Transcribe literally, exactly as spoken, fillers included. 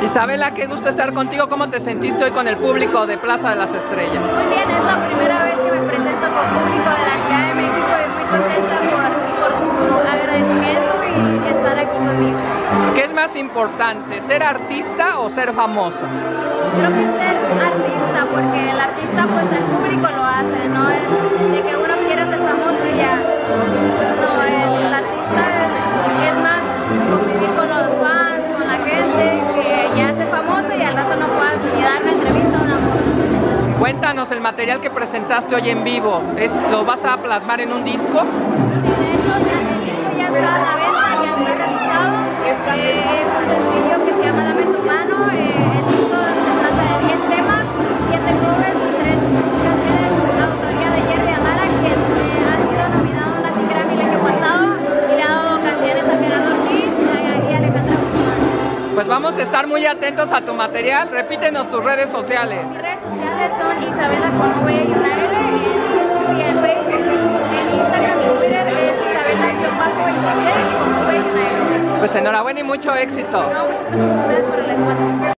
Isabela, qué gusto estar contigo. ¿Cómo te sentiste hoy con el público de Plaza de las Estrellas? Muy bien, es la primera vez que me presento con público de la Ciudad de México y muy contenta por, por su agradecimiento y estar aquí conmigo. ¿Qué es más importante, ser artista o ser famoso? Creo que ser artista, porque el artista pues el público lo hace, no es de que uno quiera ser famoso y ya. No, el, el artista es, es más convivir con los fans, con la gente, que ya se famosa y al rato no puedas ni dar una entrevista o una foto. Cuéntanos el material que presentaste hoy en vivo. ¿Es, ¿Lo vas a plasmar en un disco? Sí, de hecho ya el disco ya está a la venta, ya está realizado. Eh, es un sencillo que se llama Dame tu mano. Eh, el disco se trata de diez temas, siete covers y tres canciones de autoría de Jerry Amara, quien eh, ha sido nominado a un Latin Grammy el año pasado y le ha dado canciones a Gerardo Ortiz y a, y a Alejandra Guzmán. Pues vamos a estar muy atentos a tu material. Repítenos tus redes sociales. Mis redes sociales son Isabela con V y una L en YouTube y en Facebook. En Instagram y Twitter es Isabela veintiséis con V y una L. Pues enhorabuena y mucho éxito. No, muchas gracias a ustedes por el espacio.